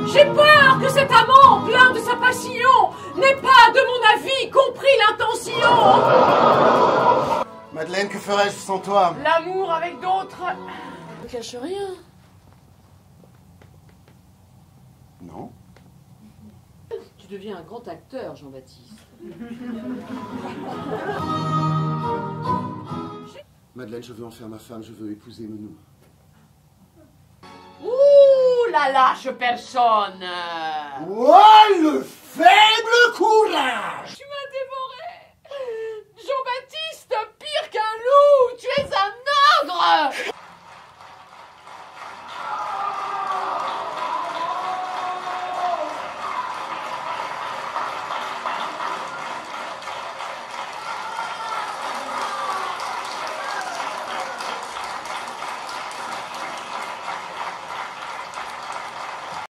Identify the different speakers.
Speaker 1: J'ai peur que cet amant, plein de sa passion, n'ait pas, de mon avis, compris l'intention.
Speaker 2: Madeleine, que ferais-je sans toi?
Speaker 1: L'amour avec d'autres ne cache rien.
Speaker 2: Non.
Speaker 1: Tu deviens un grand acteur, Jean-Baptiste.
Speaker 2: Madeleine, je veux en faire ma femme, je veux épouser Menou.
Speaker 1: Ouh, la lâche personne.
Speaker 2: Oh, le faible courage!
Speaker 1: Tu m'as